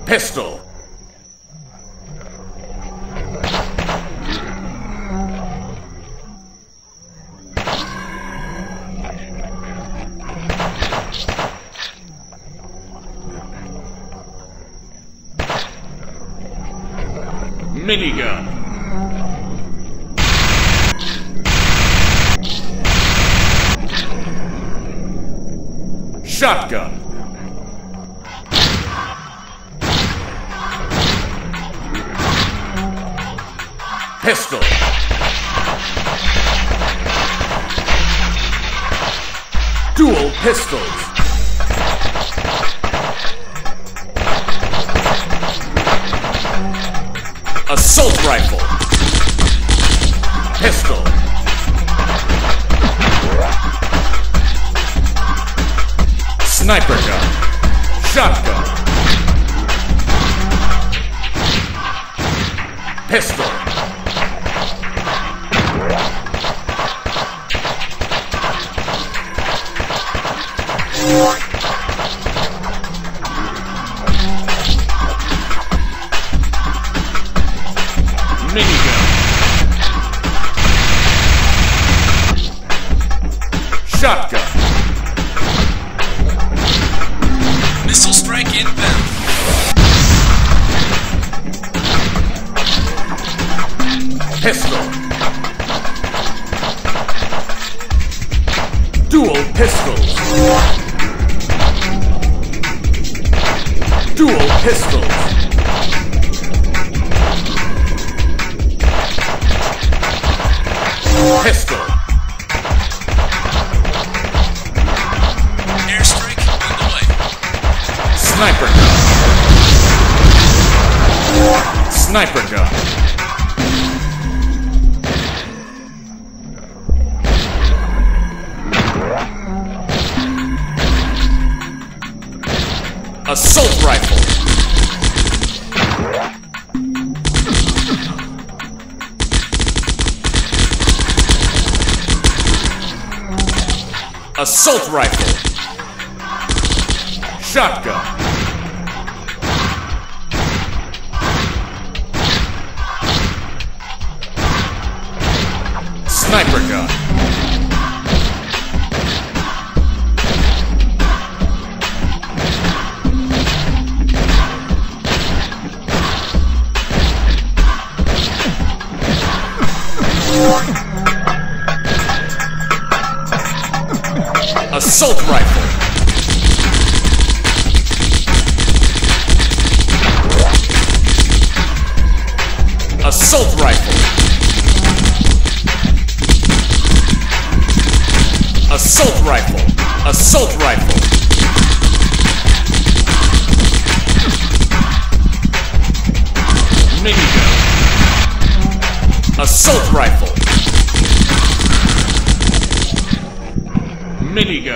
Pistol. Minigun. Shotgun. Pistol. Dual pistols. Assault rifle. Pistol. Sniper gun. Shotgun. Pistol. Minigun. Shotgun. Missile strike inbound. Pistol. Dual pistols. Dual pistols. Pistol. Airstrike on the way. Sniper gun. Sniper gun. Assault rifle. Assault rifle. Shotgun. Sniper gun. Assault rifle. Assault rifle. Assault rifle. Assault rifle. Minigun. Assault rifle. Minigun.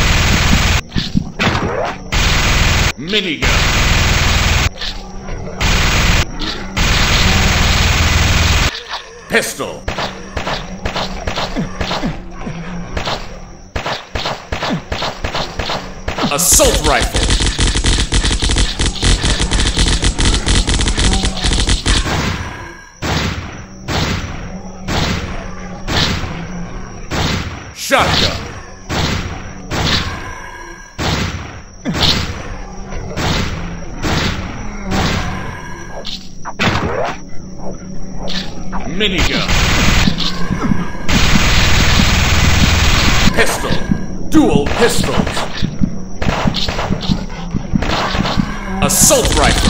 Minigun. Pistol. Assault rifle. Shotgun. Minigun. Pistol. Dual pistols. Assault rifle.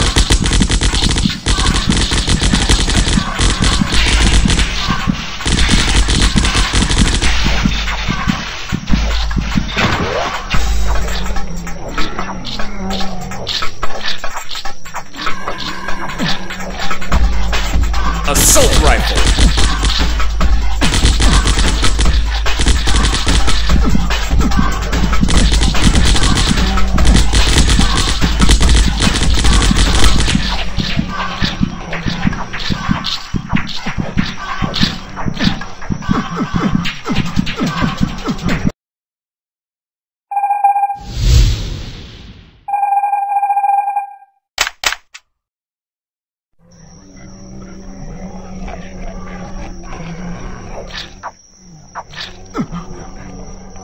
Assault rifle.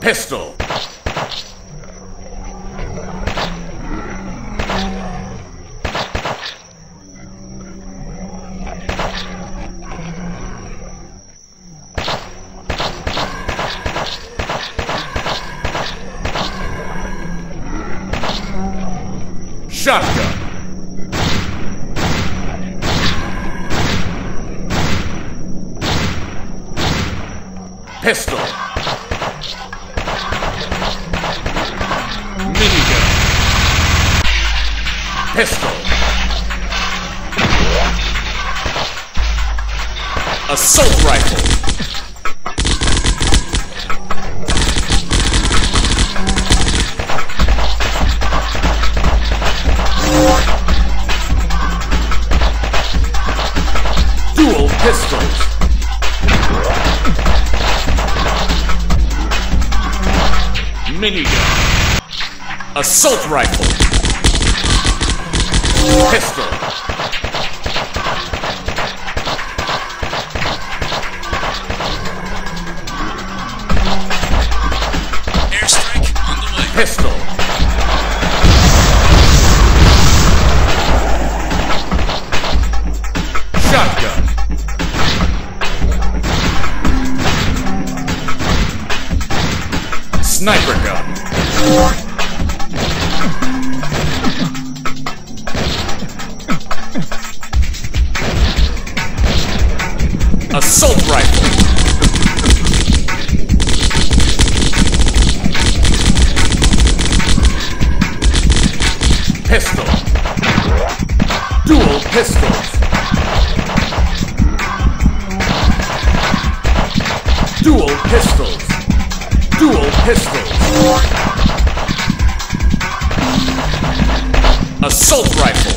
Pistol. Shotgun. Pistol. Minigun. Pistol. Assault rifle. Dual pistols. Minigun. Assault rifle. Pistol. Airstrike on the way. Pistol. Shotgun. Sniper gun. Assault rifle. Pistol. Dual pistols. Dual pistols. Dual pistols. Assault rifle.